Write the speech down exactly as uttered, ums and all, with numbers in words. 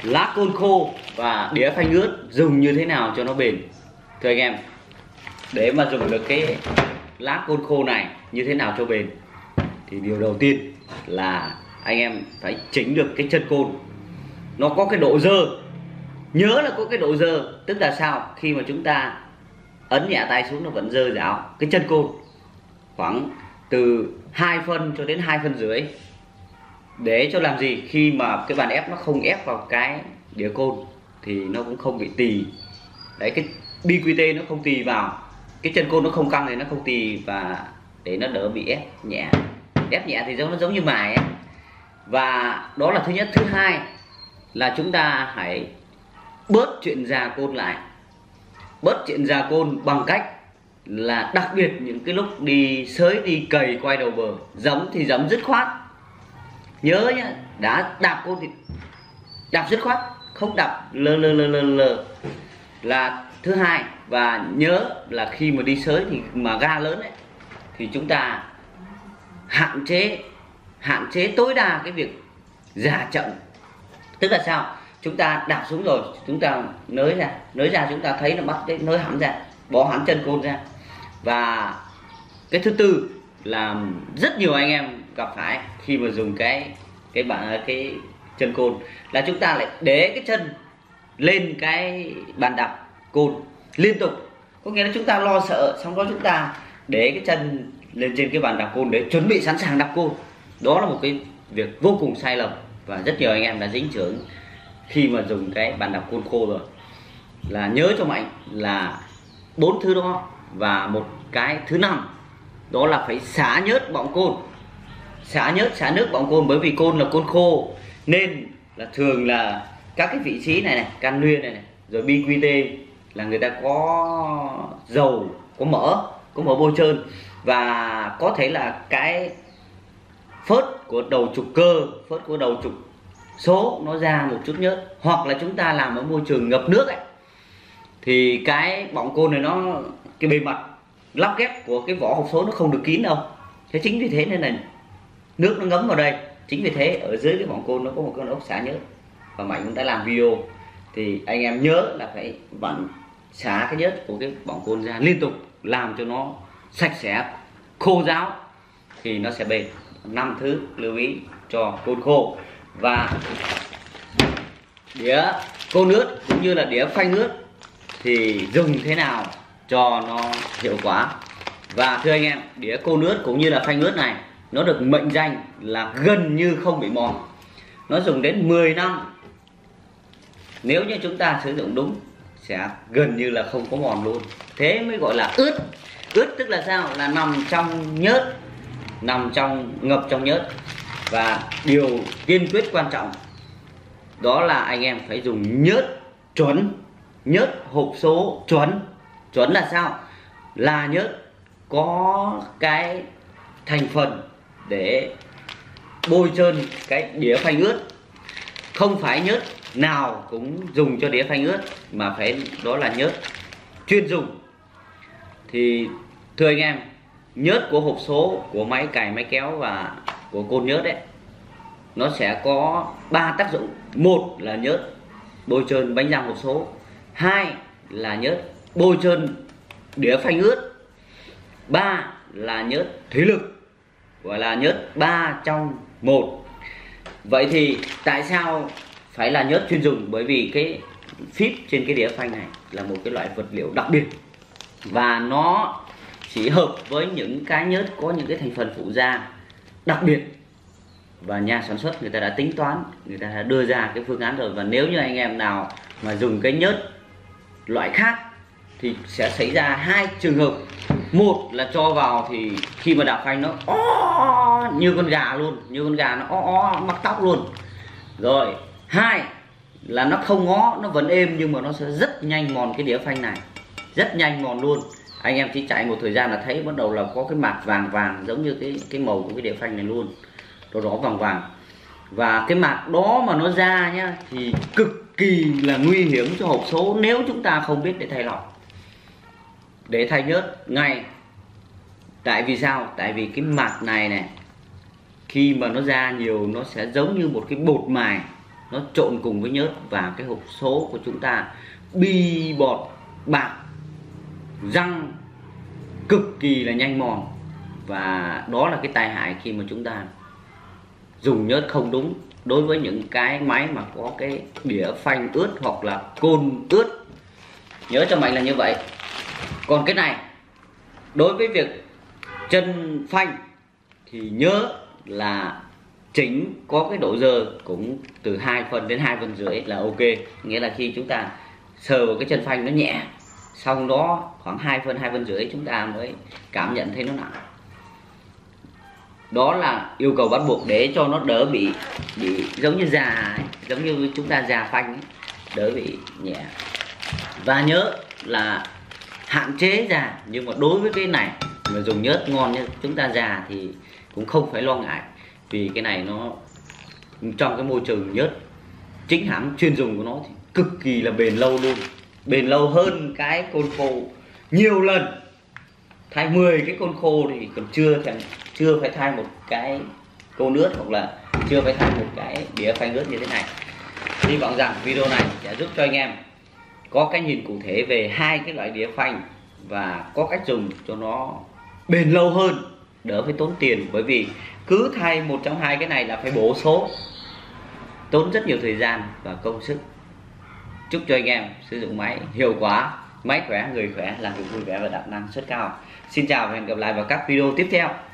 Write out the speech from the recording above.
lá côn khô và đĩa phanh ướt dùng như thế nào cho nó bền. Thưa anh em, để mà dùng được cái lá côn khô này như thế nào cho bền thì điều đầu tiên là anh em phải chỉnh được cái chân côn nó có cái độ dơ. Nhớ là có cái độ dơ, tức là sao? Khi mà chúng ta ấn nhẹ tay xuống nó vẫn dơ dảo cái chân côn khoảng từ hai phân cho đến hai phân rưỡi. Để cho làm gì? Khi mà cái bàn ép nó không ép vào cái đĩa côn thì nó cũng không bị tì. Đấy, cái bi quy tê nó không tì vào, cái chân côn nó không căng thì nó không tì, và để nó đỡ bị ép nhẹ. Ép nhẹ thì giống nó giống như mài ấy. Và đó là thứ nhất. Thứ hai là chúng ta hãy bớt chuyện già côn lại. Bớt chuyện già côn bằng cách là đặc biệt những cái lúc đi sới, đi cày, quay đầu bờ, giấm thì giấm dứt khoát. Nhớ nhá, đã đạp côn thì đạp dứt khoát, không đạp lơ lơ lơ lơ lơ là thứ hai. Và nhớ là khi mà đi sới thì mà ga lớn ấy, thì chúng ta hạn chế hạn chế tối đa cái việc già chậm. Tức là sao? Chúng ta đạp xuống rồi, chúng ta nới ra, nới ra chúng ta thấy nó bắt cái nới hẳn ra, bỏ hẳn chân côn ra. Và cái thứ tư là rất nhiều anh em gặp phải khi mà dùng cái cái bàn cái chân côn là chúng ta lại để cái chân lên cái bàn đạp côn liên tục. Có nghĩa là chúng ta lo sợ, xong đó chúng ta để cái chân lên trên cái bàn đạp côn để chuẩn bị sẵn sàng đạp côn. Đó là một cái việc vô cùng sai lầm và rất nhiều anh em đã dính chưởng khi mà dùng cái bàn đạp côn khô rồi. Là nhớ cho mạnh là bốn thứ đó. Và một cái thứ năm đó là phải xả nhớt bọng côn. Xả nhớt, xả nước bọng côn, bởi vì côn là côn khô nên là thường là các cái vị trí này này, can luyên này, này rồi bi quy tê là người ta có dầu, có mỡ, có mỡ bôi trơn, và có thể là cái phớt của đầu trục cơ, phớt của đầu trục số nó ra một chút nhớt, hoặc là chúng ta làm ở môi trường ngập nước ấy, thì cái bọng côn này nó, cái bề mặt lắp ghép của cái vỏ hộp số nó không được kín đâu. Thế chính vì thế nên là nước nó ngấm vào đây. Chính vì thế ở dưới cái bọng côn nó có một con ốc xả nhớt, và Mạnh cũng đã làm video thì anh em nhớ là phải vặn xả cái nhớt của cái bọng côn ra liên tục, làm cho nó sạch sẽ, khô ráo thì nó sẽ bền. Năm thứ lưu ý cho côn khô. Và đĩa côn ướt cũng như là đĩa phanh ướt thì dùng thế nào cho nó hiệu quả. Và thưa anh em, đĩa côn ướt cũng như là phanh ướt này nó được mệnh danh là gần như không bị mòn. Nó dùng đến mười năm. Nếu như chúng ta sử dụng đúng sẽ gần như là không có mòn luôn. Thế mới gọi là ướt. Ướt tức là sao? Là nằm trong nhớt, nằm trong ngập trong nhớt. Và điều tiên quyết quan trọng đó là anh em phải dùng nhớt chuẩn, nhớt hộp số chuẩn. Chuẩn là sao? Là nhớt có cái thành phần để bôi trơn cái đĩa phanh ướt. Không phải nhớt nào cũng dùng cho đĩa phanh ướt, mà phải đó là nhớt chuyên dùng. Thì thưa anh em, nhớt của hộp số, của máy cày, máy kéo và của côn nhớt đấy, nó sẽ có ba tác dụng. Một là nhớt bôi trơn bánh răng hộp số, hai là nhớt bôi trơn đĩa phanh ướt, ba là nhớt thủy lực, gọi là nhớt ba trong một. Vậy thì tại sao phải là nhớt chuyên dùng? Bởi vì cái phíp trên cái đĩa phanh này là một cái loại vật liệu đặc biệt, và nó chỉ hợp với những cái nhớt có những cái thành phần phụ gia đặc biệt, và nhà sản xuất người ta đã tính toán, người ta đã đưa ra cái phương án rồi. Và nếu như anh em nào mà dùng cái nhớt loại khác thì sẽ xảy ra hai trường hợp. Một là cho vào thì khi mà đạp phanh nó ó, như con gà luôn, như con gà nó ó ó mắc tóc luôn. Rồi hai là nó không ngó, nó vẫn êm, nhưng mà nó sẽ rất nhanh mòn cái đĩa phanh này, rất nhanh mòn luôn. Anh em chỉ chạy một thời gian là thấy bắt đầu là có cái mạt vàng vàng giống như cái cái màu của cái đĩa phanh này luôn, nó rõ vàng vàng. Và cái mạt đó mà nó ra nhá thì cực kỳ là nguy hiểm cho hộp số nếu chúng ta không biết để thay lọc, để thay nhớt ngay. Tại vì sao? Tại vì cái mạt này này khi mà nó ra nhiều nó sẽ giống như một cái bột mài, nó trộn cùng với nhớt và cái hộp số của chúng ta bi bọt bạc, răng cực kỳ là nhanh mòn. Và đó là cái tai hại khi mà chúng ta dùng nhớt không đúng đối với những cái máy mà có cái đĩa phanh ướt hoặc là côn ướt. Nhớ cho mạnh là như vậy. Còn cái này, đối với việc chân phanh thì nhớ là chỉnh có cái độ dơ cũng từ hai phân đến hai phân rưỡi là ok. Nghĩa là khi chúng ta sờ vào cái chân phanh nó nhẹ, xong đó khoảng hai phân hai phân rưỡi chúng ta mới cảm nhận thấy nó nặng. Đó là yêu cầu bắt buộc để cho nó đỡ bị bị giống như già ấy, giống như chúng ta già phanh ấy, đỡ bị nhẹ. Và nhớ là hạn chế già, nhưng mà đối với cái này mà dùng nhớt ngon như chúng ta già thì cũng không phải lo ngại, vì cái này nó trong cái môi trường nhớt chính hãng chuyên dùng của nó thì cực kỳ là bền lâu luôn, bền lâu hơn cái côn khô nhiều lần. Thay mười cái côn khô thì còn chưa thèm chưa phải thay một cái côn ướt, hoặc là chưa phải thay một cái đĩa phanh ướt như thế này. Hy vọng rằng video này sẽ giúp cho anh em có cái nhìn cụ thể về hai cái loại đĩa phanh và có cách dùng cho nó bền lâu hơn, đỡ phải tốn tiền. Bởi vì cứ thay một trong hai cái này là phải bổ số, tốn rất nhiều thời gian và công sức. Chúc cho anh em sử dụng máy hiệu quả, máy khỏe, người khỏe, làm việc vui vẻ và đạt năng suất cao. Xin chào và hẹn gặp lại vào các video tiếp theo.